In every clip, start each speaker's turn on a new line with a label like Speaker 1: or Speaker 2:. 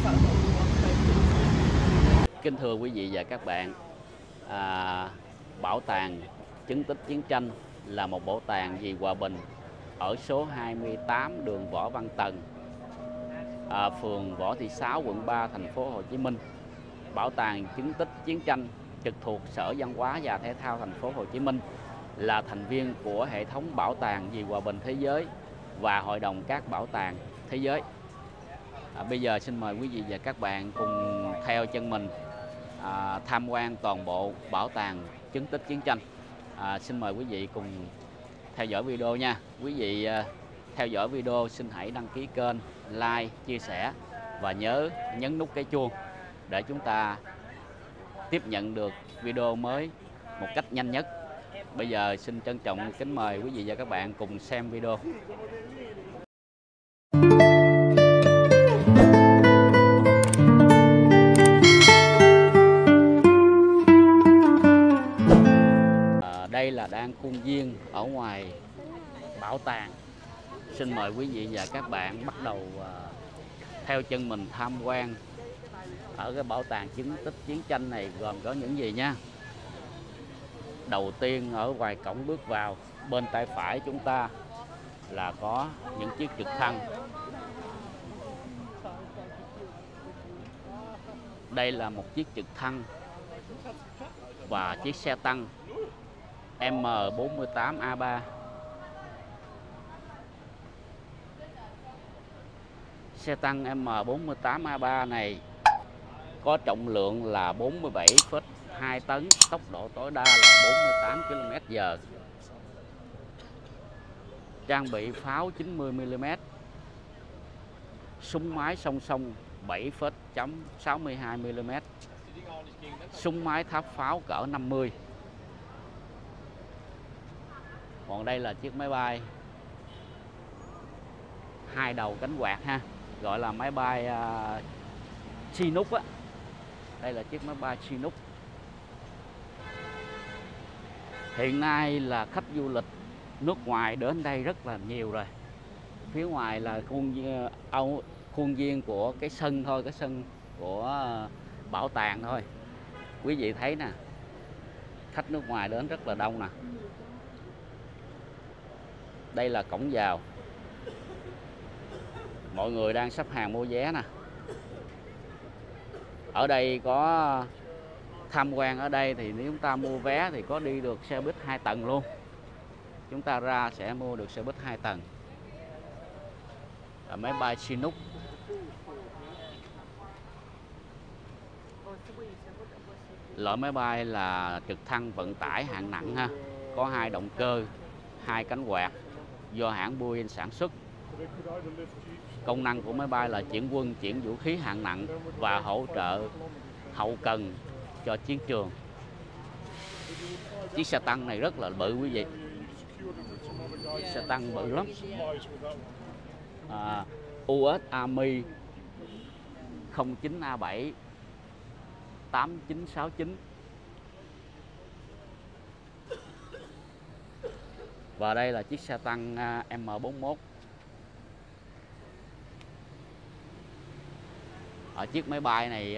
Speaker 1: Kính thưa quý vị và các bạn, Bảo tàng chứng tích chiến tranh là một bảo tàng vì hòa bình ở số 28 đường Võ Văn Tần, phường Võ Thị Sáu, quận 3, thành phố Hồ Chí Minh. Bảo tàng chứng tích chiến tranh trực thuộc Sở Văn hóa và Thể thao thành phố Hồ Chí Minh, là thành viên của hệ thống bảo tàng vì hòa bình thế giới và Hội đồng các bảo tàng thế giới. Bây giờ xin mời quý vị và các bạn cùng theo chân mình tham quan toàn bộ bảo tàng chứng tích chiến tranh. Xin mời quý vị cùng theo dõi video nha. Quý vị theo dõi video xin hãy đăng ký kênh, like, chia sẻ và nhớ nhấn nút cái chuông để chúng ta tiếp nhận được video mới một cách nhanh nhất. Bây giờ xin trân trọng kính mời quý vị và các bạn cùng xem video. Đây là đang khuôn viên ở ngoài bảo tàng. Xin mời quý vị và các bạn bắt đầu theo chân mình tham quan ở cái bảo tàng chứng tích chiến tranh này, gồm có những gì nha. Đầu tiên ở ngoài cổng bước vào, bên tay phải chúng ta là có những chiếc trực thăng. Đây là một chiếc trực thăng và chiếc xe tăng M48A3. Xe tăng M48A3 này có trọng lượng là 47,2 tấn, tốc độ tối đa là 48 km/h. Trang bị pháo 90mm, súng máy song song 7,62mm, súng máy tháp pháo cỡ 50. Còn đây là chiếc máy bay hai đầu cánh quạt ha, gọi là máy bay Chinook á. Đây là chiếc máy bay Chinook. Hiện nay là khách du lịch nước ngoài đến đây rất là nhiều rồi. Phía ngoài là khuôn viên của cái sân thôi, cái sân của bảo tàng thôi. Quý vị thấy nè, khách nước ngoài đến rất là đông nè. Đây là cổng vào. Mọi người đang xếp hàng mua vé nè. Ở đây có tham quan ở đây thì nếu chúng ta mua vé thì có đi được xe buýt 2 tầng luôn. Chúng ta ra sẽ mua được xe buýt 2 tầng. Máy bay Chinook. Loại máy bay là trực thăng vận tải hạng nặng ha, có 2 động cơ, 2 cánh quạt, do hãng Boeing sản xuất. Công năng của máy bay là chuyển quân, chuyển vũ khí hạng nặng và hỗ trợ hậu cần cho chiến trường. Chiếc xe tăng này rất là bự quý vị. Xe tăng bự lắm. US Army 09A7 8969. Và đây là chiếc xe tăng M41. Ở chiếc máy bay này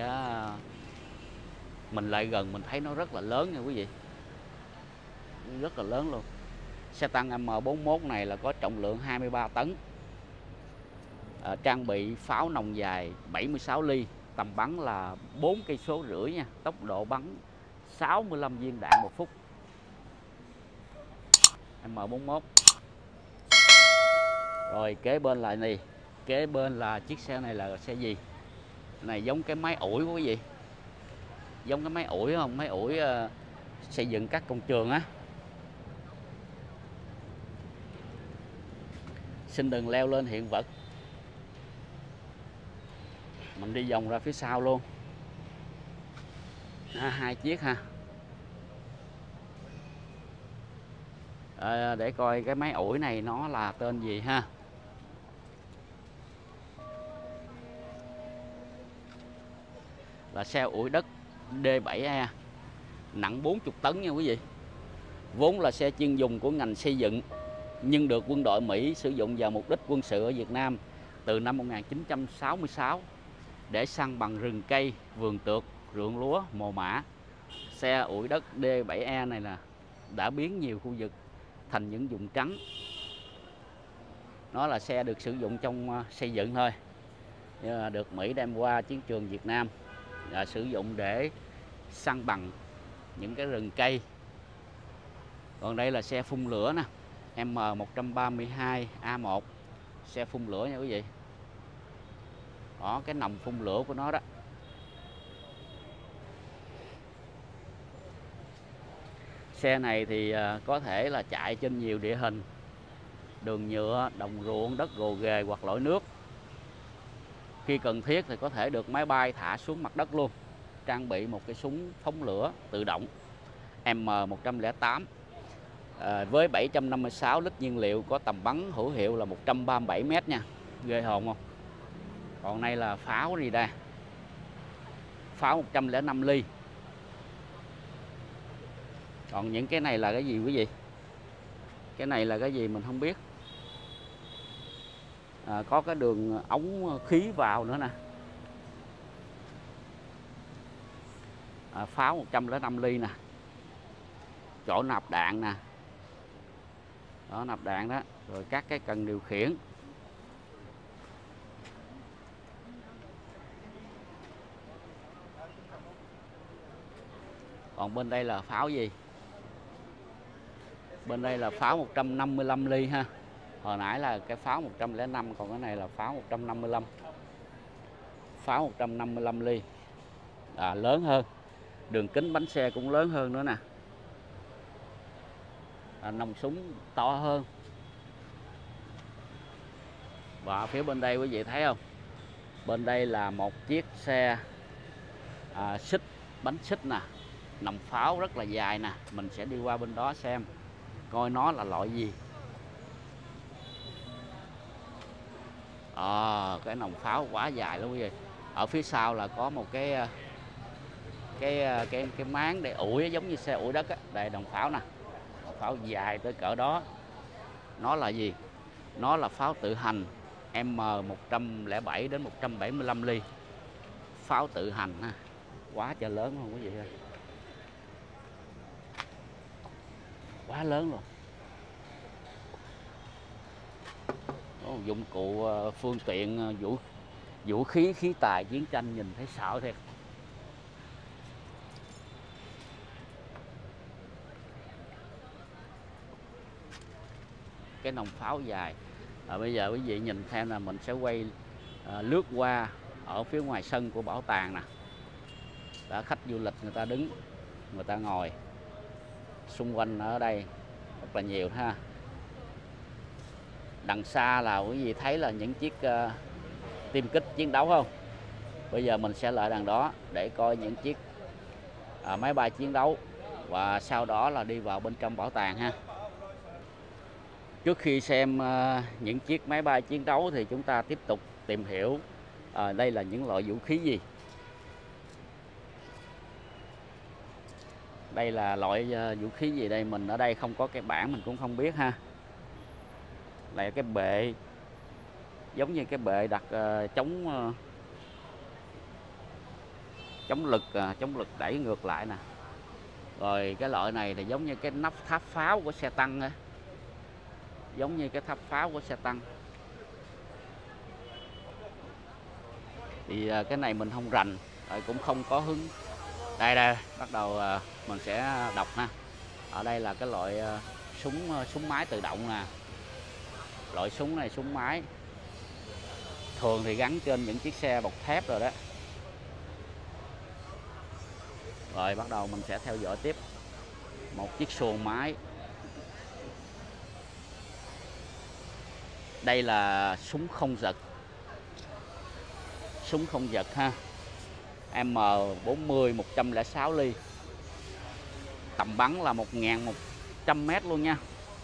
Speaker 1: mình lại gần mình thấy nó rất là lớn nha quý vị. Rất là lớn luôn. Xe tăng M41 này là có trọng lượng 23 tấn. Trang bị pháo nòng dài 76 ly, tầm bắn là 4,5 cây số nha, tốc độ bắn 65 viên đạn một phút. M41. Rồi kế bên lại này, kế bên là chiếc xe này là xe gì? Này giống cái máy ủi quý vị. Giống cái máy ủi không? Máy ủi xây dựng các công trường á. Xin đừng leo lên hiện vật. Mình đi vòng ra phía sau luôn. Hai chiếc ha. Để coi cái máy ủi này nó là tên gì ha. Là xe ủi đất D7E, nặng 40 tấn nha quý vị. Vốn là xe chuyên dùng của ngành xây dựng, nhưng được quân đội Mỹ sử dụng vào mục đích quân sự ở Việt Nam từ năm 1966 để săn bằng rừng cây, vườn tược, ruộng lúa, mồ mả. Xe ủi đất D7E này là đã biến nhiều khu vực thành những vùng trắng. Nó là xe được sử dụng trong xây dựng thôi, nhưng mà được Mỹ đem qua chiến trường Việt Nam sử dụng để săn bằng những cái rừng cây. Còn đây là xe phun lửa nè, M132A1, xe phun lửa nha quý vị. Đó, cái nòng phun lửa của nó đó. Xe này thì có thể là chạy trên nhiều địa hình, đường nhựa, đồng ruộng, đất gồ ghề hoặc lội nước. Khi cần thiết thì có thể được máy bay thả xuống mặt đất luôn. Trang bị một cái súng phóng lửa tự động M108 với 756 lít nhiên liệu, có tầm bắn hữu hiệu là 137 m nha. Ghê hồn không? Còn đây là pháo gì đây? Pháo 105 ly. Còn những cái này là cái gì quý vị? Cái này là cái gì mình không biết. Có cái đường ống khí vào nữa nè. Pháo 105 ly nè. Chỗ nạp đạn nè. Đó, nạp đạn đó. Rồi các cái cần điều khiển. Còn bên đây là pháo gì? Bên đây là pháo 155 ly ha. Hồi nãy là cái pháo 105, còn cái này là pháo 155. Pháo 155 ly. Lớn hơn. Đường kính bánh xe cũng lớn hơn nữa nè. Nòng súng to hơn. Và phía bên đây quý vị thấy không? Bên đây là một chiếc xe xích, bánh xích nè. Nòng pháo rất là dài nè. Mình sẽ đi qua bên đó xem coi nó là loại gì. Cái nòng pháo quá dài luôn quý vị. Ở phía sau là có một cái máng để ủi, giống như xe ủi đất á. Đây nòng pháo nè. Nòng pháo dài tới cỡ đó. Nó là gì? Nó là pháo tự hành M107 đến 175 ly. Pháo tự hành ha. Quá trời lớn không quý vị ơi. Quá lớn luôn. Dụng cụ phương tiện vũ khí, khí tài chiến tranh nhìn thấy sợ thiệt. Cái nòng pháo dài. Bây giờ quý vị nhìn theo là mình sẽ quay lướt qua ở phía ngoài sân của bảo tàng nè. Đã khách du lịch người ta đứng, người ta ngồi. Xung quanh ở đây rất là nhiều ha. Đằng xa là quý vị thấy là những chiếc tiêm kích chiến đấu không? Bây giờ mình sẽ lại đằng đó để coi những chiếc máy bay chiến đấu, và sau đó là đi vào bên trong bảo tàng ha. Trước khi xem những chiếc máy bay chiến đấu thì chúng ta tiếp tục tìm hiểu đây là những loại vũ khí gì. Đây là loại vũ khí gì đây? Mình ở đây không có cái bảng, mình cũng không biết ha. Là cái bệ, giống như cái bệ đặt chống lực đẩy ngược lại nè. Rồi cái loại này thì giống như cái nắp tháp pháo của xe tăng á. Giống như cái tháp pháo của xe tăng. Thì cái này mình không rành, cũng không có hứng. Đây bắt đầu mình sẽ đọc ha. Ở đây là cái loại súng máy tự động nè. Loại súng này súng máy. Thường thì gắn trên những chiếc xe bọc thép rồi đó. Rồi bắt đầu mình sẽ theo dõi tiếp. Một chiếc xuồng máy. Đây là súng không giật. Súng không giật ha. M40 106 ly. Tầm bắn là 1100 m luôn nha.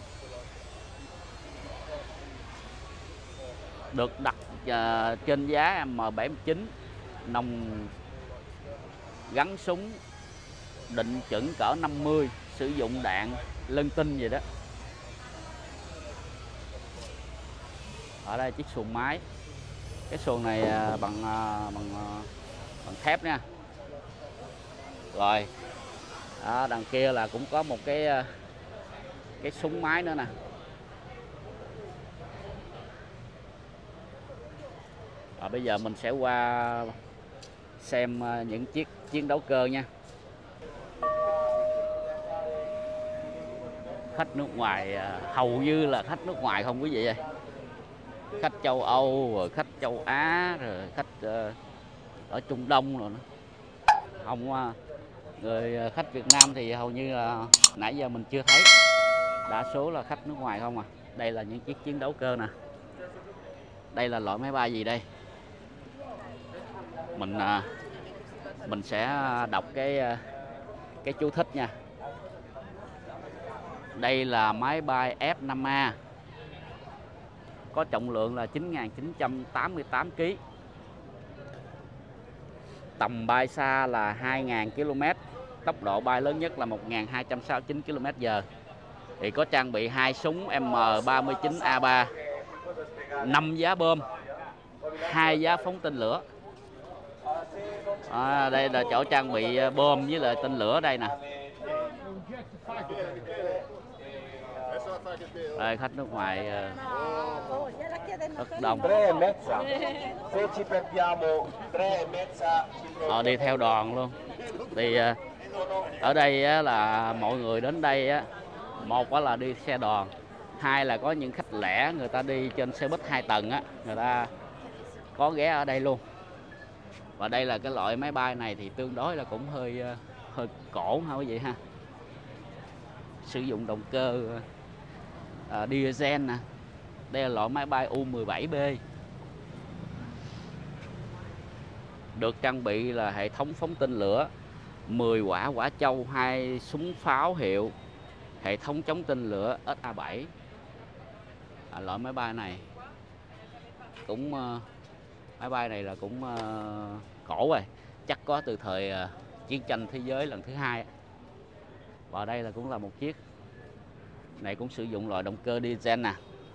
Speaker 1: Được đặt trên giá M79. Nòng gắn súng định chuẩn cỡ 50, sử dụng đạn lân tinh gì đó. Ở đây chiếc xuồng máy. Cái xuồng này bằng thép nha. Rồi đó, đằng kia là cũng có một cái súng máy nữa nè. Rồi bây giờ mình sẽ qua xem những chiếc chiến đấu cơ nha. Khách nước ngoài, hầu như là khách nước ngoài không quý vị ơi. Khách châu Âu, rồi khách châu Á, rồi khách ở Trung Đông rồi nữa. Không, người khách Việt Nam thì hầu như là nãy giờ mình chưa thấy. Đa số là khách nước ngoài không à. Đây là những chiếc chiến đấu cơ nè. Đây là loại máy bay gì đây? Mình sẽ đọc cái chú thích nha. Đây là máy bay F-5A, có trọng lượng là 9.988 kg, tầm bay xa là 2.000 km, tốc độ bay lớn nhất là 1.269 km/h. Thì có trang bị 2 súng M39A3, 5 giá bom, 2 giá phóng tên lửa. Đây là chỗ trang bị bom với lại tên lửa đây nè. Đây, khách nước ngoài rất đông. Họ đi theo đoàn luôn. Thì ở đây là mọi người đến đây, một là đi xe đoàn, hai là có những khách lẻ người ta đi trên xe buýt 2 tầng người ta có ghé ở đây luôn. Và đây là cái loại máy bay này thì tương đối là cũng hơi cổ ha quý vị ha. Sử dụng động cơ diesel nè. Đây là loại máy bay U-17B. Được trang bị là hệ thống phóng tên lửa, 10 quả hỏa châu, 2 súng pháo hiệu, hệ thống chống tên lửa SA-7. Loại máy bay này cũng máy bay này là cũng cổ rồi, chắc có từ thời chiến tranh thế giới lần thứ 2. Và đây là cũng là một chiếc này cũng sử dụng loại động cơ diesel nè.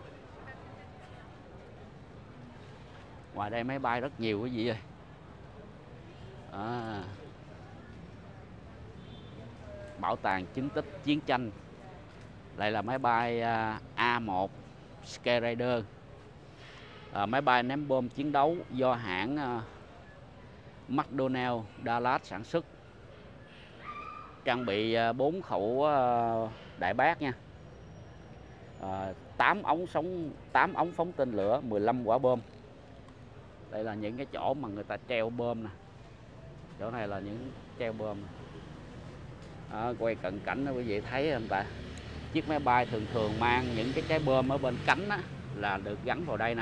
Speaker 1: Ngoài đây máy bay rất nhiều quý vị ơi. Bảo tàng chứng tích chiến tranh. Đây là máy bay A1 Skyraider, máy bay ném bom chiến đấu do hãng McDonnell Dallas sản xuất. Trang bị 4 khẩu đại bác nha, 8 ống phóng tên lửa, 15 quả bom. Đây là những cái chỗ mà người ta treo bom nè. Chỗ này là những treo bom nè. Quay cận cảnh đó quý vị thấy không ta? Chiếc máy bay thường thường mang những cái trái bom ở bên cánh là được gắn vào đây nè.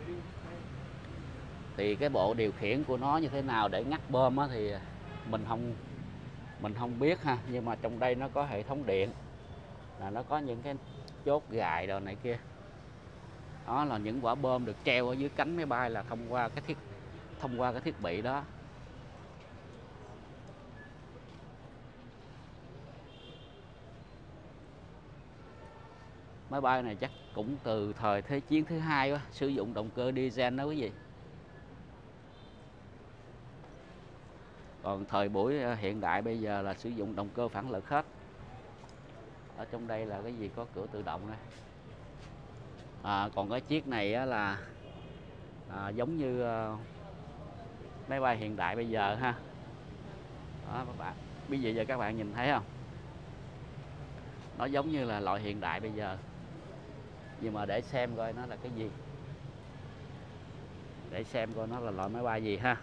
Speaker 1: Thì cái bộ điều khiển của nó như thế nào để ngắt bom thì mình không biết ha. Nhưng mà trong đây nó có hệ thống điện, là nó có những cái chốt gài đồ này kia. Đó là những quả bom được treo ở dưới cánh máy bay là thông qua cái thiết bị đó. Máy bay này chắc cũng từ thời Thế chiến thứ 2 quá, sử dụng động cơ diesel đó quý vị. Còn thời buổi hiện đại bây giờ là sử dụng động cơ phản lực hết. Ở trong đây là cái gì có cửa tự động đây. Còn cái chiếc này là giống như máy bay hiện đại bây giờ ha. Đó các bạn, bây giờ các bạn nhìn thấy không? Nó giống như là loại hiện đại bây giờ. Nhưng mà để xem coi nó là cái gì. Để xem coi nó là loại máy bay gì ha.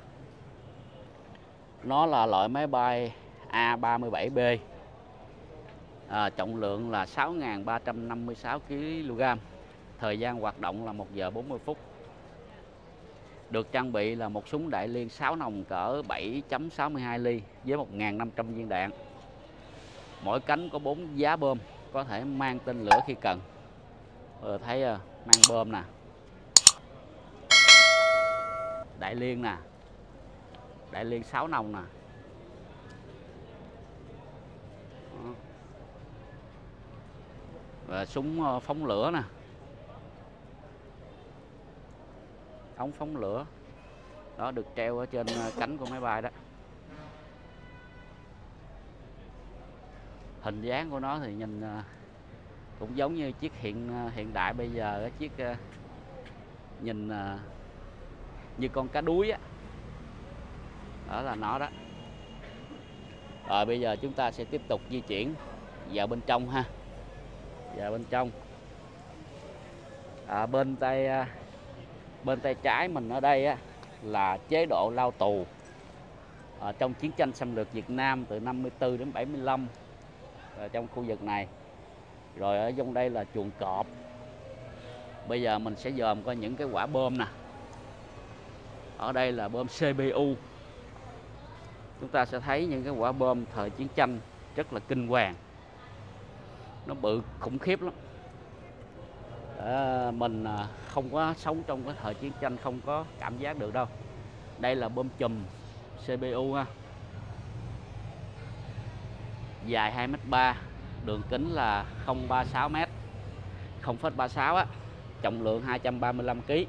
Speaker 1: Nó là loại máy bay A-37B, trọng lượng là 6.356 kg, thời gian hoạt động là 1 giờ 40 phút. Được trang bị là một súng đại liên 6 nòng cỡ 7.62 ly với 1.500 viên đạn. Mỗi cánh có 4 giá bom, có thể mang tên lửa khi cần. Thấy mang bom nè, đại liên nè, đại liên 6 nòng nè. Và súng phóng lửa nè, ống phóng lửa. đó, được treo ở trên cánh của máy bay đó. Hình dáng của nó thì nhìn cũng giống như chiếc hiện đại bây giờ, cái chiếc nhìn như con cá đuối á, đó là nó đó. Rồi bây giờ chúng ta sẽ tiếp tục di chuyển vào bên trong ha, vào bên trong. Bên tay trái mình ở đây á, là chế độ lao tù trong chiến tranh xâm lược Việt Nam từ 54 đến 75 trong khu vực này. Rồi ở trong đây là chuồng cọp. Bây giờ mình sẽ dòm coi những cái quả bom nè. Ở đây là bom CPU. Chúng ta sẽ thấy những cái quả bom thời chiến tranh rất là kinh hoàng, nó bự khủng khiếp lắm. Mình không có sống trong cái thời chiến tranh không có cảm giác được đâu. Đây là bom chùm CPU ha, dài 2m3, đường kính là 0,36m, 0,36 á, trọng lượng 235 kg,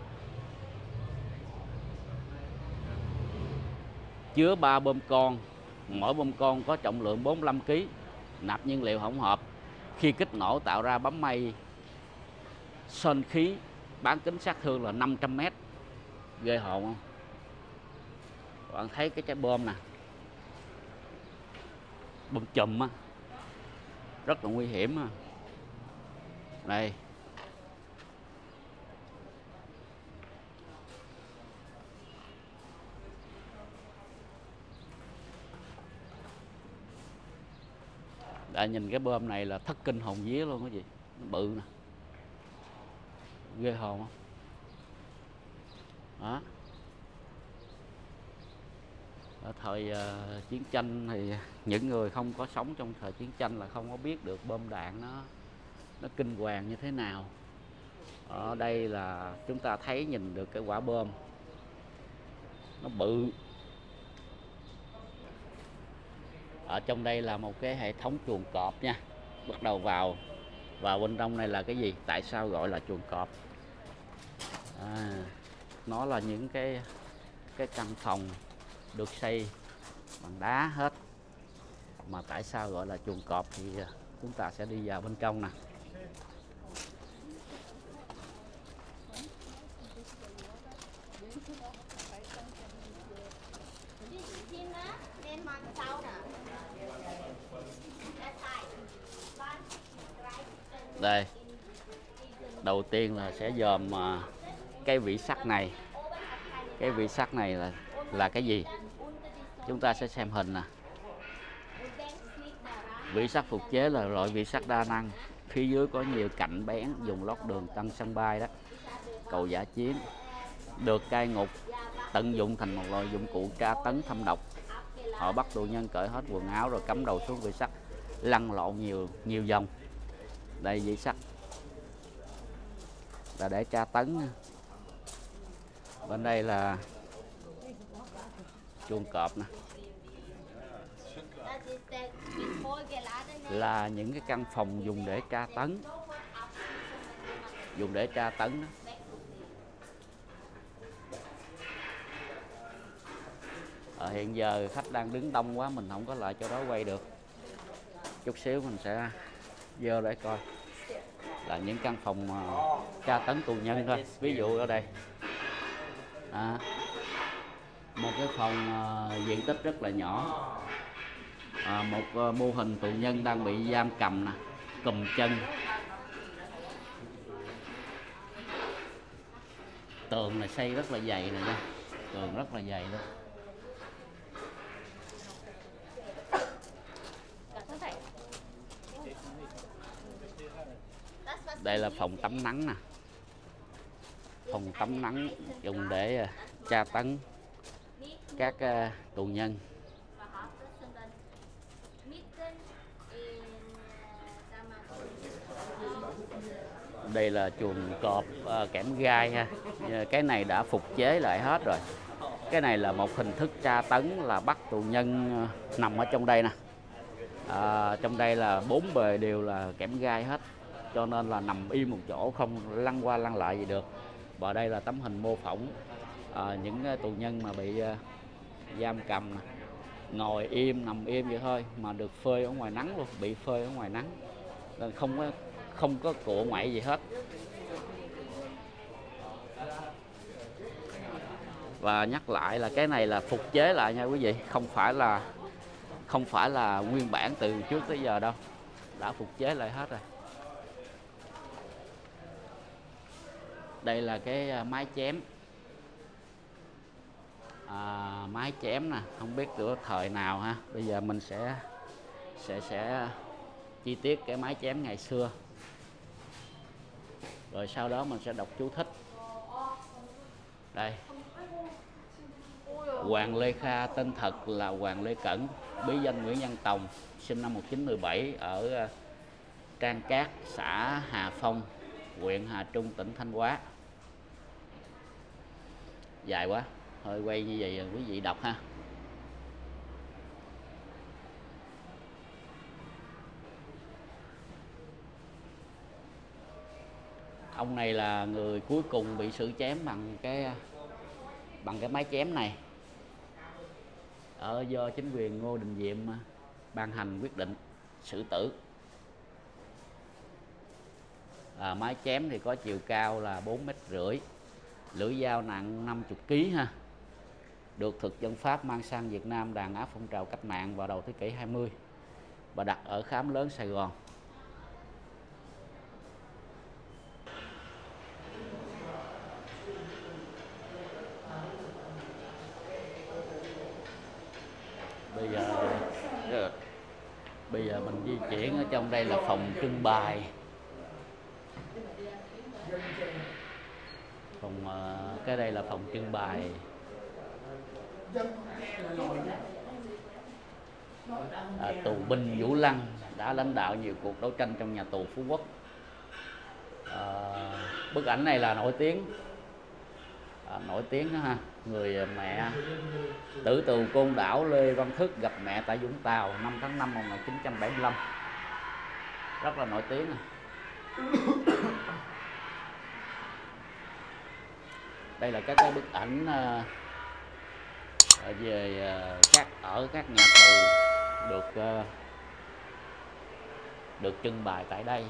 Speaker 1: chứa 3 bom con, mỗi bom con có trọng lượng 45 kg, nạp nhiên liệu hỗn hợp. Khi kích nổ tạo ra bấm mây sơn khí, bán kính sát thương là 500m. Ghê hồn không? Bạn thấy cái trái bom nè, bom chùm á, rất là nguy hiểm á. Đây, đã nhìn cái bom này là thất kinh hồn vía luôn, cái gì nó bự nè, ghê hồn không? Đó. Ở thời chiến tranh thì những người không có sống trong thời chiến tranh là không có biết được bom đạn nó kinh hoàng như thế nào. Ở đây là chúng ta thấy nhìn được cái quả bom nó bự. Ở trong đây là một cái hệ thống chuồng cọp nha. Bắt đầu vào bên trong này là cái gì? Tại sao gọi là chuồng cọp? Nó là những cái căn phòng được xây bằng đá hết. Mà tại sao gọi là chuồng cọp thì chúng ta sẽ đi vào bên trong nè. Đây, đầu tiên là sẽ dòm cái vị sắt này. Cái vị sắt này là cái gì? Chúng ta sẽ xem hình nè. Vị sắt phục chế là loại vị sắt đa năng. Phía dưới có nhiều cạnh bén dùng lót đường tăng sân bay đó. Cầu giả chiến được cai ngục tận dụng thành một loại dụng cụ tra tấn thâm độc. Họ bắt tù nhân cởi hết quần áo rồi cắm đầu xuống vị sắt, lăn lộn nhiều vòng. Đây vị sắt là để tra tấn. Bên đây là chuồng cọp nè, là những cái căn phòng dùng để tra tấn, đó. Hiện giờ khách đang đứng đông quá, mình không có lại cho đó quay được. Chút xíu mình sẽ vô để coi. Là những căn phòng tra tấn tù nhân thôi. Ví dụ ở đây một cái phòng diện tích rất là nhỏ, một mô hình tù nhân đang bị giam cầm nè, cùm chân. Tường này xây rất là dày nè nha, tường rất là dày luôn. Đây là phòng tắm nắng nè, phòng tắm nắng dùng để tra tấn các tù nhân. Đây là chuồng cọp kẽm gai ha. Cái này đã phục chế lại hết rồi. Cái này là một hình thức tra tấn, là bắt tù nhân nằm ở trong đây nè. Trong đây là 4 bề đều là kẽm gai hết, cho nên là nằm im một chỗ không lăn qua lăn lại gì được. Và đây là tấm hình mô phỏng những tù nhân mà bị giam cầm nè, ngồi im nằm im vậy thôi mà được phơi ở ngoài nắng luôn, bị phơi ở ngoài nắng, nên không có cựa ngoại gì hết. Và nhắc lại là cái này là phục chế lại nha quý vị, không phải là nguyên bản từ trước tới giờ đâu, đã phục chế lại hết rồi. Đây là cái mái chém, mái chém nè, không biết của thời nào ha. Bây giờ mình sẽ chi tiết cái mái chém ngày xưa, rồi sau đó mình sẽ đọc chú thích. Đây, Hoàng Lê Kha tên thật là Hoàng Lê Cẩn, bí danh Nguyễn Văn Tòng, sinh năm 1917 ở Trang Cát, xã Hà Phong, huyện Hà Trung, tỉnh Thanh Hóa. Dài quá, thôi quay như vậy quý vị đọc ha. Ông này là người cuối cùng bị xử chém bằng cái mái chém này, do chính quyền Ngô Đình Diệm ban hành quyết định xử tử. Mái chém thì có chiều cao là 4,5 m, lưỡi dao nặng 50 kg ha. Được thực dân Pháp mang sang Việt Nam đàn áp phong trào cách mạng vào đầu thế kỷ 20 và đặt ở khám lớn Sài Gòn. Bây giờ mình di chuyển, ở trong đây là phòng trưng bày. Cái đây là phòng trưng bày tù binh Vũ Lăng đã lãnh đạo nhiều cuộc đấu tranh trong nhà tù Phú Quốc. Bức ảnh này là nổi tiếng đó ha. Người mẹ tử tù Côn Đảo Lê Văn Thức gặp mẹ tại Vũng Tàu 5 tháng 5 năm 1975, rất là nổi tiếng. Đây là các cái bức ảnh về các nhà tù được trưng bày tại đây.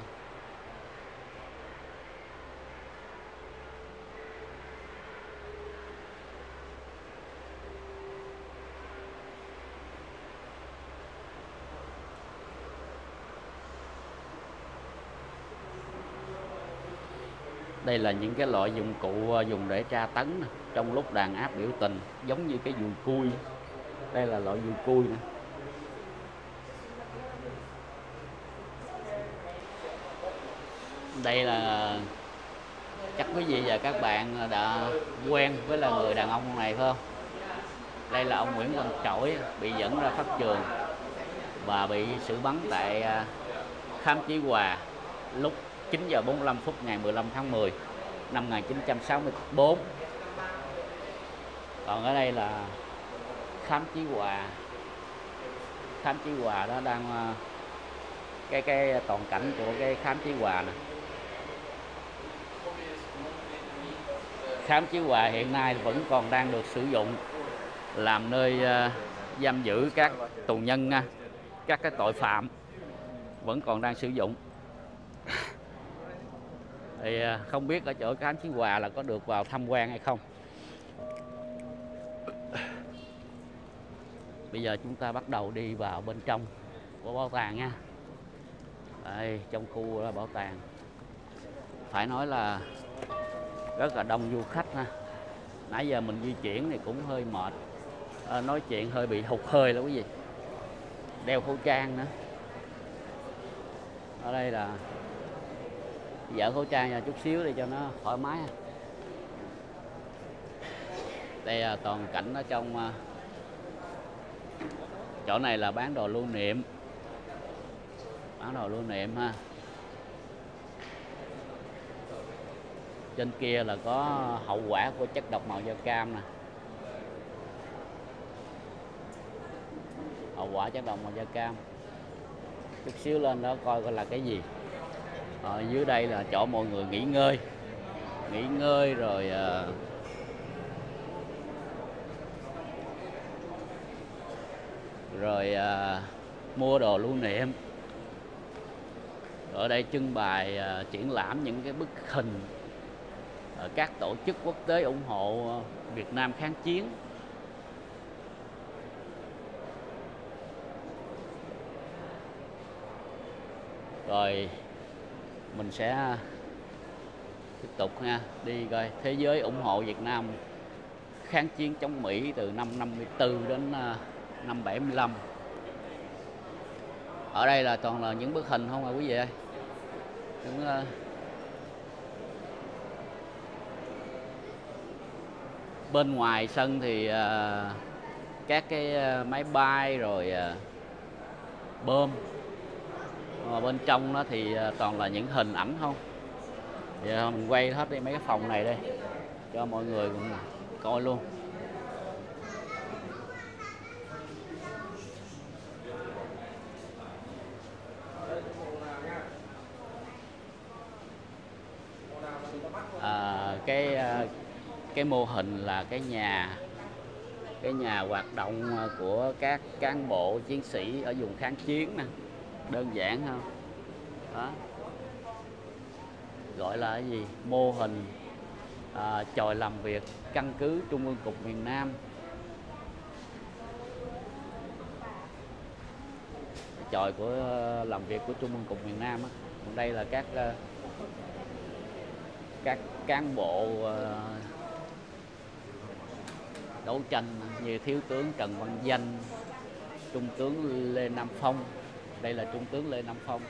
Speaker 1: Đây là những cái loại dụng cụ dùng để tra tấn nè, trong lúc đàn áp biểu tình, giống như cái dùi cui. Đây là loại dùi cui nè. Đây là chắc quý vị và các bạn đã quen với là người đàn ông này phải không? Đây là ông Nguyễn Văn Trỗi, bị dẫn ra pháp trường và bị xử bắn tại Khám Chí Hòa lúc 9 giờ 45 phút ngày 15 tháng 10 năm 1964. Còn ở đây là Khám Chí Hòa. Khám Chí Hòa đó đang cái toàn cảnh của cái Khám Chí Hòa nè. Khám Chí Hòa hiện nay vẫn còn đang được sử dụng làm nơi giam giữ các tù nhân, các cái tội phạm vẫn còn đang sử dụng. Thì không biết ở chỗ Khám Chí Hòa là có được vào tham quan hay không. Bây giờ chúng ta bắt đầu đi vào bên trong của bảo tàng nha. Đây, trong khu là bảo tàng. Phải nói là rất là đông du khách ha. Nãy giờ mình di chuyển thì cũng hơi mệt, nói chuyện hơi bị hụt hơi đó quý vị. Đeo khẩu trang nữa. Ở đây là dỡ khẩu trang ra chút xíu để cho nó thoải mái. Đây là toàn cảnh ở trong chỗ này là bán đồ lưu niệm. Bán đồ lưu niệm ha. Trên kia là có hậu quả của chất độc màu da cam nè. Hậu quả chất độc màu da cam. Chút xíu lên đó coi là cái gì. Dưới đây là chỗ mọi người nghỉ ngơi rồi rồi mua đồ lưu niệm. Ở đây trưng bày triển lãm những cái bức hình các tổ chức quốc tế ủng hộ Việt Nam kháng chiến. Rồi mình sẽ tiếp tục nha, đi coi thế giới ủng hộ Việt Nam kháng chiến chống Mỹ từ năm 54 đến năm 75. Ở đây là toàn là những bức hình không à quý vị ơi. Bên ngoài sân thì các cái máy bay rồi bom. Mà bên trong đó thì toàn là những hình ảnh không. Giờ mình quay hết đi mấy cái phòng này đây cho mọi người cũng coi luôn. Cái mô hình là cái nhà hoạt động của các cán bộ chiến sĩ ở vùng kháng chiến nè, đơn giản không đó, gọi là cái gì, mô hình chòi làm việc căn cứ Trung ương Cục miền Nam. Chòi của làm việc của Trung ương Cục miền Nam á. Còn đây là các cán bộ đấu tranh như thiếu tướng Trần Văn Danh, trung tướng Lê Nam Phong. Đây là trung tướng Lê Nam Phong.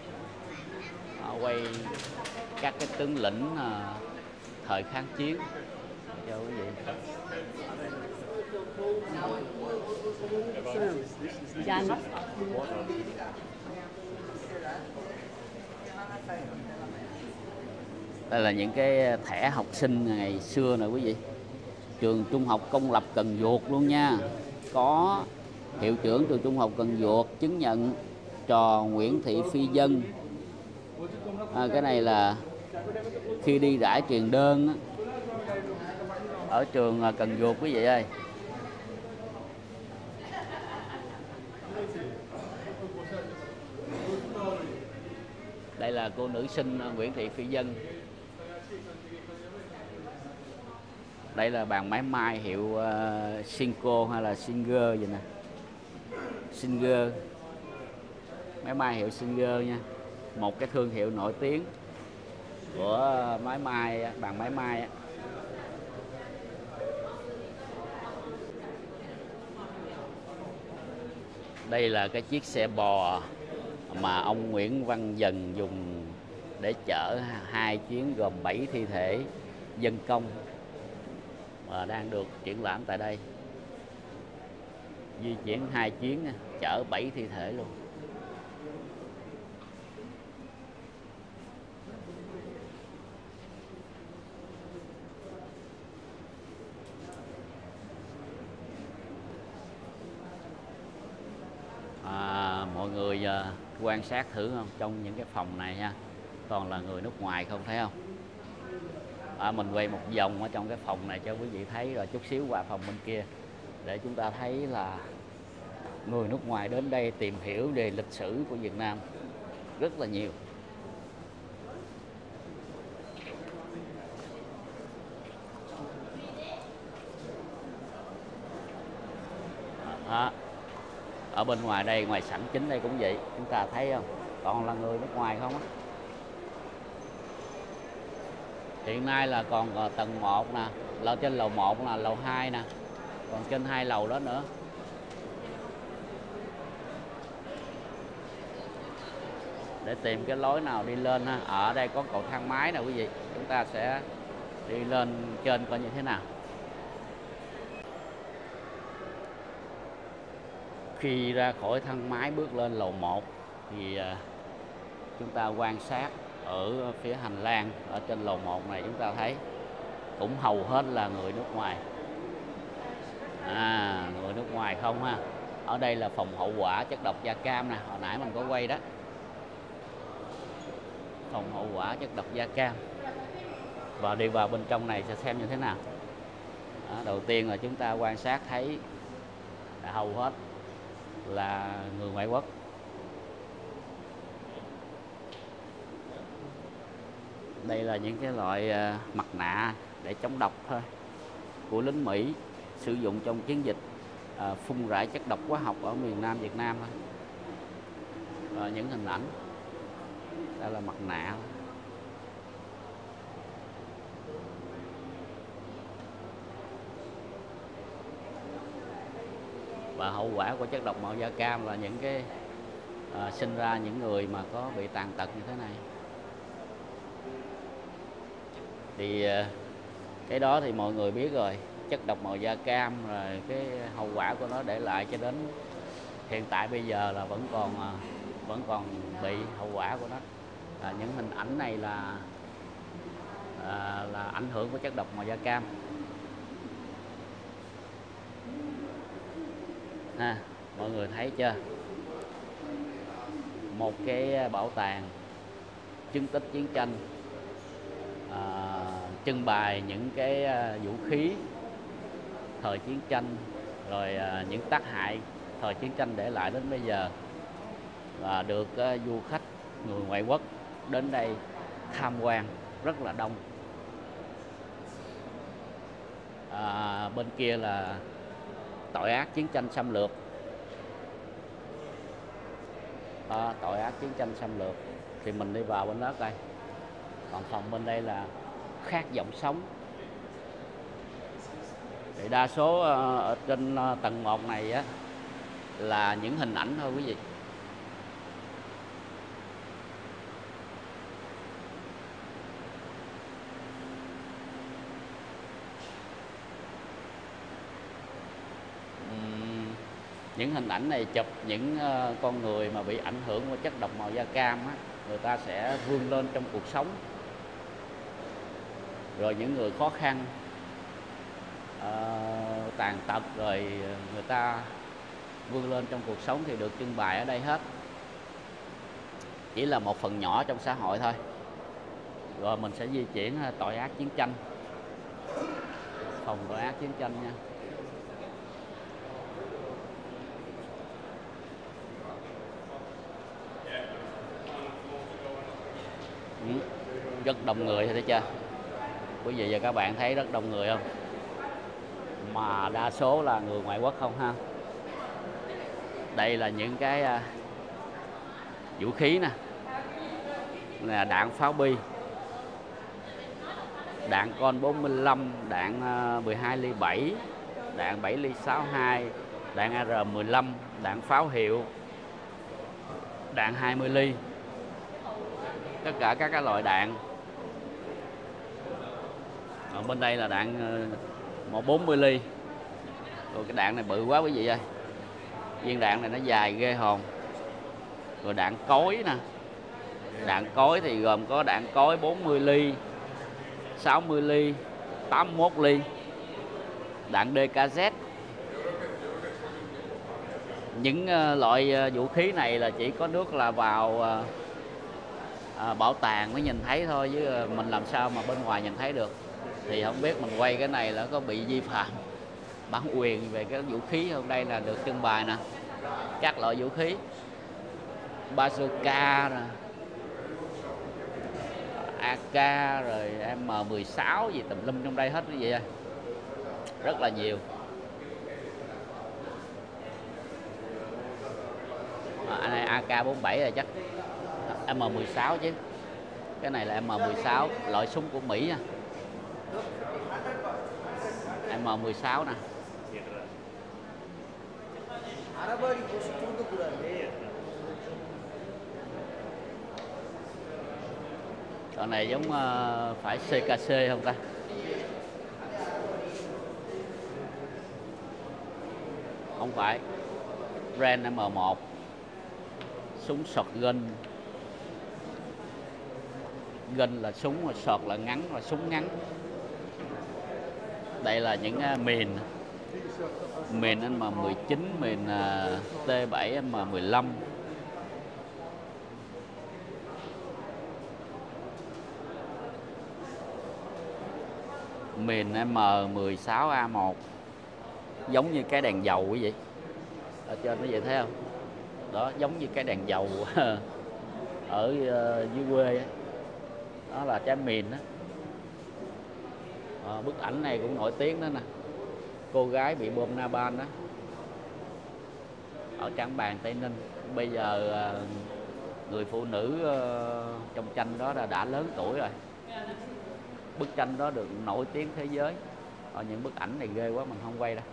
Speaker 1: Quay các cái tướng lĩnh thời kháng chiến cho quý vị. Đây là những cái thẻ học sinh ngày xưa nè quý vị. Trường Trung học công lập Cần Duộc luôn nha. Có hiệu trưởng trường Trung học Cần Duộc, chứng nhận trò Nguyễn Thị Phi Dân. Cái này là khi đi rải truyền đơn á, ở trường Cần Duộc quý vị ơi. Đây là cô nữ sinh Nguyễn Thị Phi Dân. Đây là bàn máy may hiệu Sinco hay là Singer vậy nè. Singer. Máy may hiệu Singer nha. Một cái thương hiệu nổi tiếng của máy may, bàn máy may. Đây là cái chiếc xe bò mà ông Nguyễn Văn Dần dùng để chở 2 chuyến gồm 7 thi thể dân công và đang được triển lãm tại đây. Di chuyển 2 chuyến chở 7 thi thể luôn. Mọi người quan sát thử không, trong những cái phòng này nha, toàn là người nước ngoài không, thấy không? Mình quay một vòng ở trong cái phòng này cho quý vị thấy, rồi chút xíu qua phòng bên kia để chúng ta thấy là người nước ngoài đến đây tìm hiểu về lịch sử của Việt Nam rất là nhiều. Ở bên ngoài đây, ngoài sảnh chính đây cũng vậy, chúng ta thấy không, toàn là người nước ngoài không á. Hiện nay là còn tầng 1 nè, trên lầu 1 nè, lầu 2 nè, còn trên 2 lầu đó nữa. Để tìm cái lối nào đi lên ha. Ở đây có cầu thang máy nè quý vị, chúng ta sẽ đi lên trên coi như thế nào. Khi ra khỏi thang máy bước lên lầu 1 thì chúng ta quan sát ở phía hành lang ở trên lầu 1 này, chúng ta thấy cũng hầu hết là người nước ngoài. Người nước ngoài không ha. Ở đây là phòng hậu quả chất độc da cam nè, hồi nãy mình có quay đó. Phòng hậu quả chất độc da cam. Và đi vào bên trong này sẽ xem như thế nào. Đầu tiên là chúng ta quan sát thấy là hầu hết là người ngoại quốc. Đây là những cái loại mặt nạ để chống độc thôi của lính Mỹ sử dụng trong chiến dịch phun rải chất độc hóa học ở miền Nam Việt Nam thôi. Và những hình ảnh đây là mặt nạ. Và hậu quả của chất độc màu da cam là những cái sinh ra những người mà có bị tàn tật như thế này. Thì cái đó thì mọi người biết rồi, chất độc màu da cam rồi cái hậu quả của nó để lại cho đến hiện tại bây giờ là vẫn còn bị hậu quả của nó. Những hình ảnh này là ảnh hưởng của chất độc màu da cam. Mọi người thấy chưa, một cái bảo tàng chứng tích chiến tranh, trưng bày những cái vũ khí thời chiến tranh, rồi những tác hại thời chiến tranh để lại đến bây giờ, và được du khách người ngoại quốc đến đây tham quan rất là đông. Bên kia là tội ác chiến tranh xâm lược. Tội ác chiến tranh xâm lược thì mình đi vào bên đó coi. Còn phòng bên đây là khát vọng sống. Thì đa số ở trên tầng 1 này á là những hình ảnh thôi quý vị. Những hình ảnh này chụp những con người mà bị ảnh hưởng của chất độc màu da cam á, người ta sẽ vươn lên trong cuộc sống. Rồi những người khó khăn, tàn tật, rồi người ta vươn lên trong cuộc sống thì được trưng bày ở đây hết. Chỉ là một phần nhỏ trong xã hội thôi. Rồi mình sẽ di chuyển tội ác chiến tranh, phòng tội ác chiến tranh nha. Rất đông người, thấy chưa? Quý vị và các bạn thấy rất đông người không? Mà đa số là người ngoại quốc không ha. Đây là những cái vũ khí nè, là đạn pháo bi, đạn Côn 45, đạn 12 ly 7, đạn 7 ly 62, đạn AR-15, đạn pháo hiệu, đạn 20 ly. Tất cả các cái loại đạn. Ở bên đây là đạn 140 ly. Rồi cái đạn này bự quá quý vị ơi. Viên đạn này nó dài ghê hồn. Rồi đạn cối nè. Đạn cối thì gồm có đạn cối 40 ly, 60 ly, 81 ly. Đạn DKZ. Những loại vũ khí này là chỉ có nước là vào bảo tàng mới nhìn thấy thôi, chứ mình làm sao mà bên ngoài nhìn thấy được. Thì không biết mình quay cái này là có bị vi phạm bản quyền về cái vũ khí không. Đây là được trưng bày nè, các loại vũ khí bazooka nè, AK, rồi M16 gì tùm lum trong đây hết cái gì ơi. Rất là nhiều. Anh này AK-47 rồi chắc M16 chứ. Cái này là M16, loại súng của Mỹ nha. M16 nè. Con này giống phải CKC không ta? Không phải. Brand M1. Súng shotgun. Gun là súng, mà shot là ngắn, là súng ngắn. Đây là những mìn. Mìn M19, mìn T7, M15. Mìn M16A1. Giống như cái đèn dầu quý vị. ở trên nó vậy thấy không, đó giống như cái đèn dầu ở dưới quê đó. Đó là trái mìn đó. Bức ảnh này cũng nổi tiếng đó nè, cô gái bị bom Napalm đó ở Trảng Bàng, Tây Ninh. Bây giờ người phụ nữ trong tranh đó đã lớn tuổi rồi. Bức tranh đó được nổi tiếng thế giới. Những bức ảnh này ghê quá mình không quay đâu.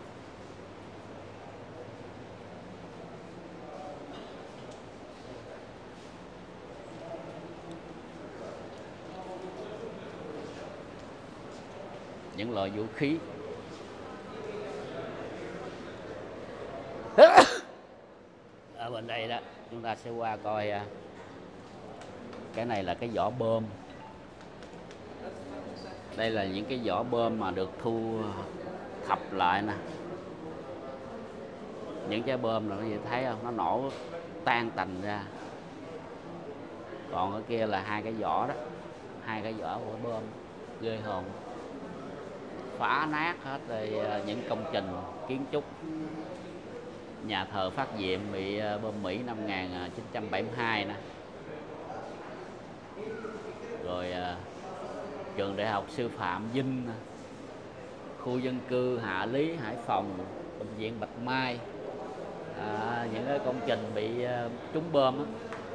Speaker 1: Những loại vũ khí. Ở bên đây đó chúng ta sẽ qua coi cái này là cái vỏ bom. Đây là những cái vỏ bom mà được thu thập lại nè. Những trái bom là nó vậy thấy không, nó nổ tan tành ra. Còn ở kia là hai cái vỏ đó, hai cái vỏ của bom, ghê hồn. Phá nát hết rồi những công trình kiến trúc. Nhà thờ Phát Diệm bị bom Mỹ năm 1972 nè. Rồi trường đại học sư phạm Vinh, khu dân cư Hạ Lý, Hải Phòng, bệnh viện Bạch Mai, những cái công trình bị trúng bom đó.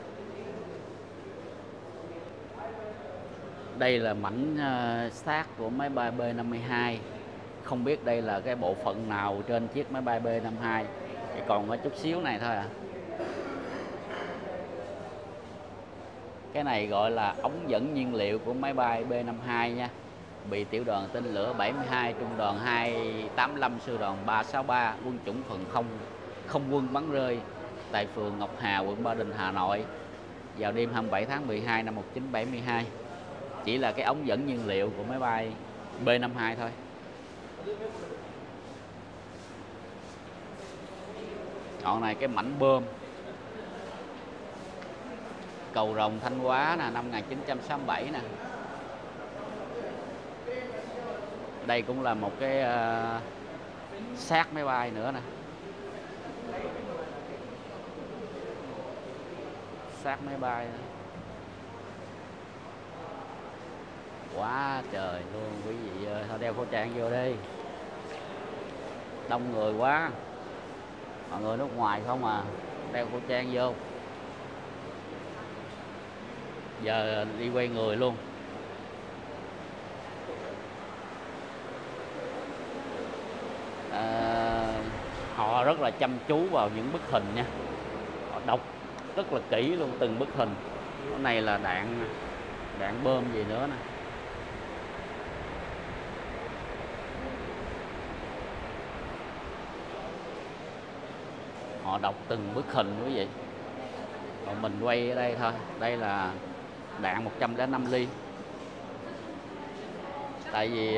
Speaker 1: Đây là mảnh xác của máy bay B-52. Không biết đây là cái bộ phận nào trên chiếc máy bay B-52. Thì còn có chút xíu này thôi à. Cái này gọi là ống dẫn nhiên liệu của máy bay B-52 nha. Bị tiểu đoàn tên lửa 72, trung đoàn 285, sư đoàn 363, quân chủng phần không quân bắn rơi tại phường Ngọc Hà, quận Ba Đình, Hà Nội vào đêm 27 tháng 12 năm 1972. Chỉ là cái ống dẫn nhiên liệu của máy bay B-52 thôi. Còn này cái mảnh bom cầu Rồng Thanh Hóa nè, năm 1967 nè. Đây cũng là một cái xác máy bay nữa nè. Xác máy bay nè. Quá trời luôn quý vị ơi. Thôi đeo khẩu trang vô đi, đông người quá, mọi người nước ngoài không à. Đeo khẩu trang vô. Giờ đi quay người luôn. Họ rất là chăm chú vào những bức hình nha. Họ đọc rất là kỹ luôn từng bức hình. Cái này là đạn bom gì nữa nè. Họ đọc từng bức hình quý vị. Còn mình quay ở đây thôi. Đây là đạn 105 ly. Tại vì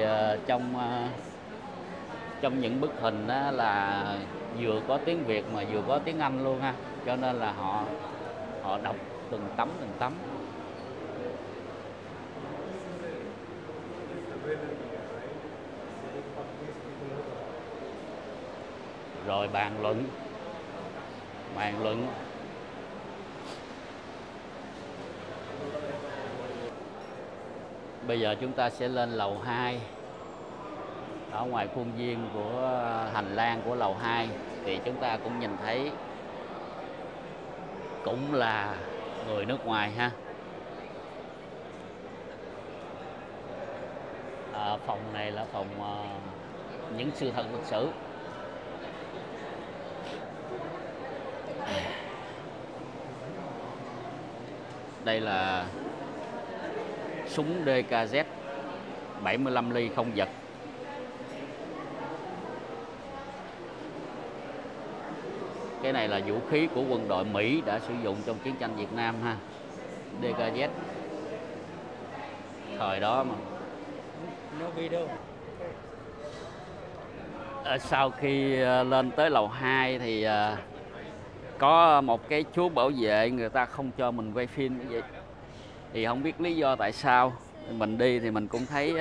Speaker 1: trong những bức hình đó là vừa có tiếng Việt mà vừa có tiếng Anh luôn ha. Cho nên là họ đọc từng tấm. Rồi bàn luận. Bây giờ chúng ta sẽ lên lầu 2. Ở ngoài khuôn viên của hành lang của lầu 2 thì chúng ta cũng nhìn thấy cũng là người nước ngoài ha. Phòng này là phòng những sự thật lịch sử. Đây là súng DKZ 75 ly không giật. Cái này là vũ khí của quân đội Mỹ đã sử dụng trong chiến tranh Việt Nam ha. DKZ thời đó mà. Sau khi lên tới lầu 2 thì có một cái chú bảo vệ, người ta không cho mình quay phim như vậy. Thì không biết lý do tại sao. Mình đi thì mình cũng thấy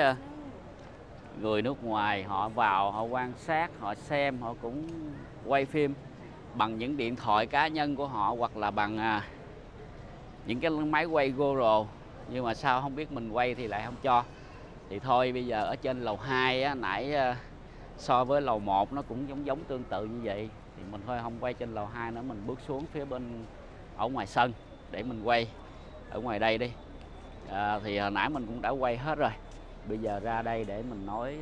Speaker 1: người nước ngoài họ vào, họ quan sát, họ xem, họ cũng quay phim. bằng những điện thoại cá nhân của họ hoặc là bằng những cái máy quay GoPro, nhưng mà sao không biết mình quay thì lại không cho. Thì thôi bây giờ ở trên lầu 2 á, nãy so với lầu 1 nó cũng giống tương tự như vậy, thì mình thôi không quay trên lầu 2 nữa, mình bước xuống phía bên ở ngoài sân để mình quay ở ngoài đây đi. Thì hồi nãy mình cũng đã quay hết rồi, bây giờ ra đây để mình nói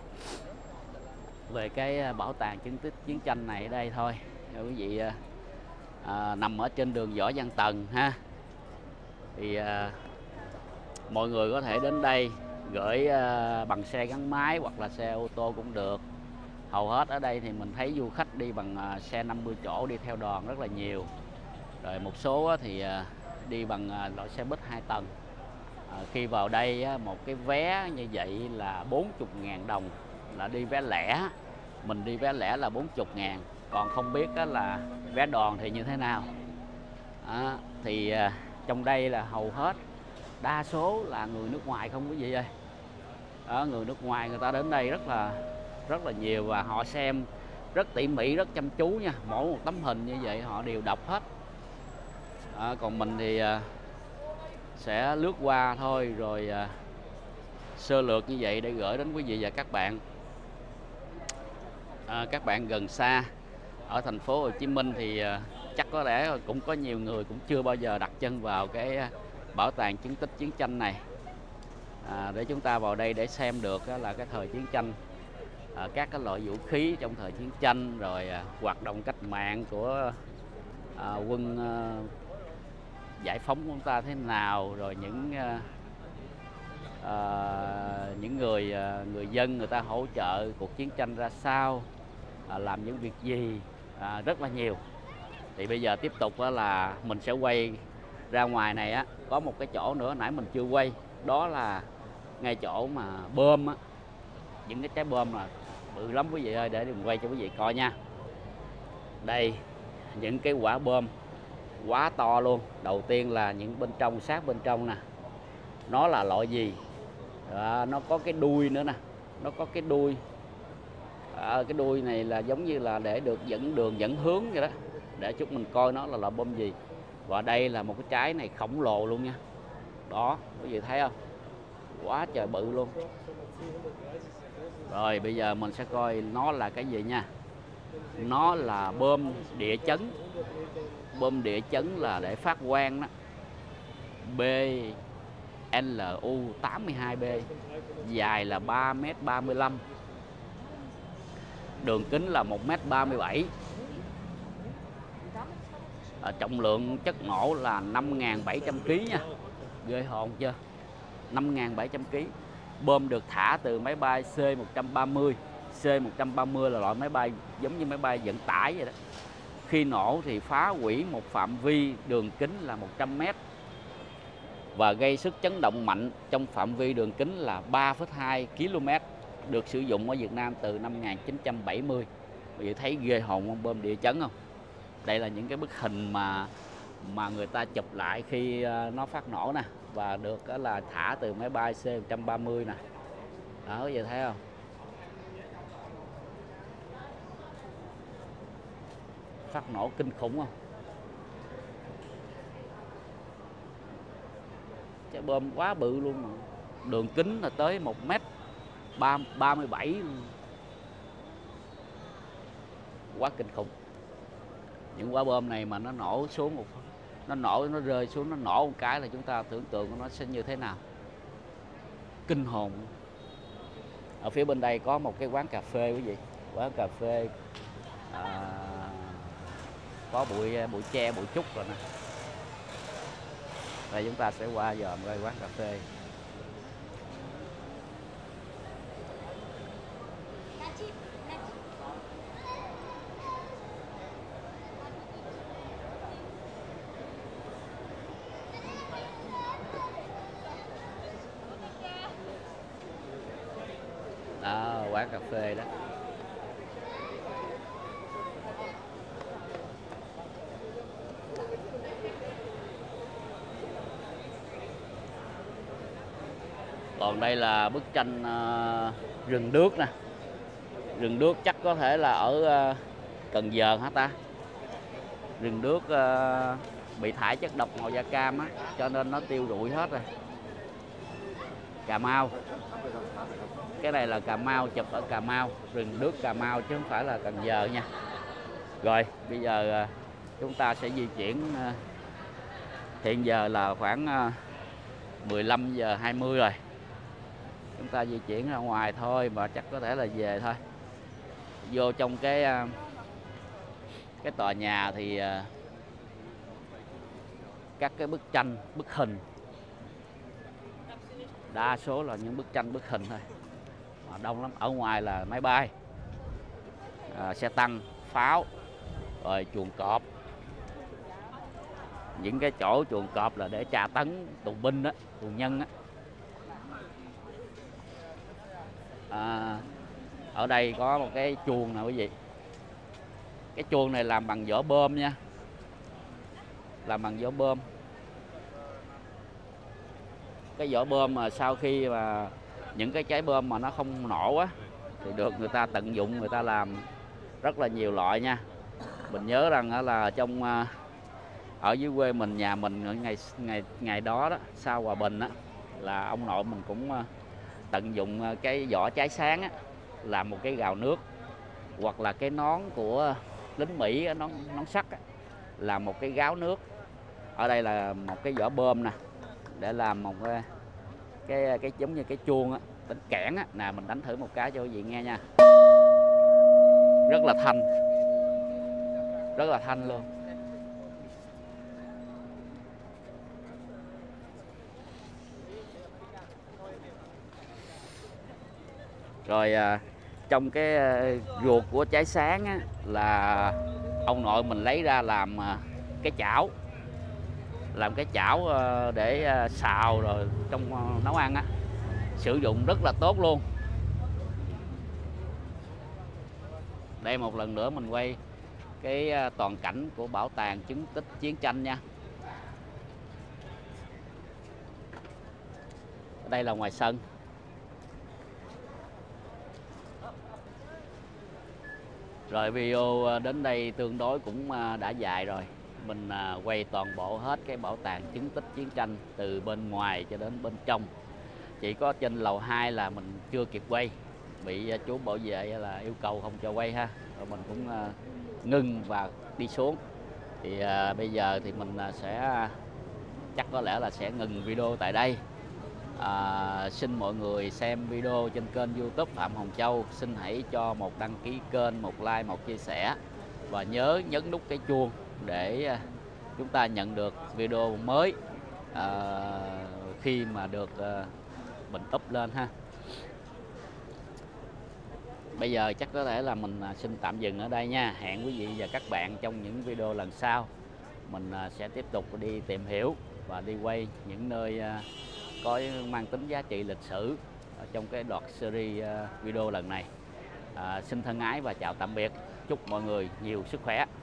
Speaker 1: về cái bảo tàng chứng tích chiến tranh này ở đây thôi. Quý vị nằm ở trên đường Võ Văn Tần ha, thì mọi người có thể đến đây gửi bằng xe gắn máy hoặc là xe ô tô cũng được. Hầu hết ở đây thì mình thấy du khách đi bằng xe 50 chỗ đi theo đoàn rất là nhiều, rồi một số thì đi bằng loại xe buýt 2 tầng. Khi vào đây một cái vé như vậy là 40.000 đồng là đi vé lẻ, mình đi vé lẻ là 40.000, còn không biết là vé đoàn thì như thế nào. Thì trong đây là hầu hết đa số là người nước ngoài không quý vị ơi. Người nước ngoài người ta đến đây rất là nhiều, và họ xem rất tỉ mỉ, rất chăm chú nha, mỗi một tấm hình như vậy họ đều đọc hết. Còn mình thì sẽ lướt qua thôi, rồi sơ lược như vậy để gửi đến quý vị và các bạn. Các bạn gần xa ở thành phố Hồ Chí Minh thì chắc có lẽ cũng có nhiều người cũng chưa bao giờ đặt chân vào cái bảo tàng chứng tích chiến tranh này. Để chúng ta vào đây để xem được là cái thời chiến tranh, các cái loại vũ khí trong thời chiến tranh, rồi hoạt động cách mạng của quân giải phóng của chúng ta thế nào, rồi những người dân người ta hỗ trợ cuộc chiến tranh ra sao, làm những việc gì, rất là nhiều. Thì bây giờ tiếp tục là mình sẽ quay ra ngoài này á, có một cái chỗ nữa nãy mình chưa quay, đó là ngay chỗ mà bom á, những cái trái bom là bự lắm quý vị ơi, để mình quay cho quý vị coi nha. Đây, những cái quả bom quá to luôn. Đầu tiên là những bên trong, sát bên trong nè, nó là loại gì? Nó có cái đuôi nữa nè, nó có cái đuôi. Cái đuôi này là giống như là để được dẫn đường, dẫn hướng vậy đó, để chúng mình coi nó là loại bom gì. Và đây là một cái trái này khổng lồ luôn nha. Đó, quý vị thấy không? Quá trời bự luôn. Rồi bây giờ mình sẽ coi nó là cái gì nha. Nó là bom địa chấn. Bom địa chấn là để phát quang đó. BLU-82B, dài là 3m35, đường kính là 1m37. Trọng lượng chất nổ là 5.700 kg nha. Ghê hồn chưa? 5.700 kg. Bom được thả từ máy bay C-130. C-130 là loại máy bay giống như máy bay vận tải vậy đó. Khi nổ thì phá hủy một phạm vi đường kính là 100m và gây sức chấn động mạnh trong phạm vi đường kính là 3,2 km. Được sử dụng ở Việt Nam từ năm 1970. Quý vị thấy ghê hồn con bom địa chấn không? Đây là những cái bức hình mà người ta chụp lại khi nó phát nổ nè, và được là thả từ máy bay C-130 nè. Đó, quý vị thấy không? Phát nổ kinh khủng không? Trái bom quá bự luôn mà. Đường kính là tới 1m37 luôn. Quá kinh khủng. Những quả bom này mà nó nổ xuống nó rơi xuống, nó nổ một cái là chúng ta tưởng tượng của nó sẽ như thế nào. Kinh hồn. Ở phía bên đây có một cái quán cà phê quý vị. Quán cà phê có bụi tre, bụi trúc rồi nè. Đây chúng ta sẽ qua dòm coi quán cà phê. Đó, quán cà phê đó. Còn đây là bức tranh rừng đước nè. Rừng đước chắc có thể là ở Cần Giờ hả ta? rừng đước bị thải chất độc màu da cam á, cho nên nó tiêu rụi hết rồi. Cà Mau, cái này là Cà Mau, chụp ở Cà Mau, rừng đước Cà Mau chứ không phải là Cần Giờ nha. Rồi bây giờ chúng ta sẽ di chuyển, hiện giờ là khoảng 15 giờ 20 rồi. Chúng ta di chuyển ra ngoài thôi, và chắc có thể là về thôi. Vô trong cái tòa nhà thì các cái bức tranh, bức hình, đa số là những bức tranh, bức hình thôi. Đông lắm. Ở ngoài là máy bay, xe tăng, pháo, rồi chuồng cọp. Những cái chỗ chuồng cọp là để tra tấn tù binh đó, tù nhân á. Ở đây có một cái chuồng nè quý vị. Cái chuồng này làm bằng vỏ bơm nha, làm bằng vỏ bơm. Cái vỏ bơm mà sau khi mà những cái trái bơm mà nó không nổ á thì được người ta tận dụng, người ta làm rất là nhiều loại nha. Mình nhớ rằng là trong ở dưới quê mình, nhà mình ngày đó đó, sau hòa bình á, là ông nội mình cũng tận dụng cái vỏ trái sáng á, làm một cái gào nước, hoặc là cái nón của lính Mỹ, nón sắt á, làm một cái gáo nước. Ở đây là một cái vỏ bơm nè, để làm một cái giống như cái chuông á, đánh kẽn á. Nè, mình đánh thử một cái cho quý vị nghe nha. Rất là thanh, rất là thanh luôn. Rồi trong cái ruột của trái sáng á, là ông nội mình lấy ra làm cái chảo, làm cái chảo để xào rồi trong nấu ăn á, sử dụng rất là tốt luôn. Đây một lần nữa mình quay cái toàn cảnh của bảo tàng chứng tích chiến tranh nha. Đây là ngoài sân. Rồi video đến đây tương đối cũng đã dài rồi. Mình quay toàn bộ hết cái bảo tàng chứng tích chiến tranh từ bên ngoài cho đến bên trong. Chỉ có trên lầu 2 là mình chưa kịp quay, bị chú bảo vệ là yêu cầu không cho quay ha. Rồi mình cũng ngưng và đi xuống. Thì bây giờ thì mình sẽ chắc có lẽ là sẽ ngừng video tại đây. Xin mọi người xem video trên kênh YouTube Phạm Hồng Châu, xin hãy cho một đăng ký kênh, một like, một chia sẻ, và nhớ nhấn nút cái chuông để chúng ta nhận được video mới khi mà được mình up lên ha. Bây giờ chắc có thể là mình xin tạm dừng ở đây nha. Hẹn quý vị và các bạn trong những video lần sau. Mình sẽ tiếp tục đi tìm hiểu và đi quay những nơi có mang tính giá trị lịch sử trong cái loạt series video lần này. Xin thân ái và chào tạm biệt. Chúc mọi người nhiều sức khỏe.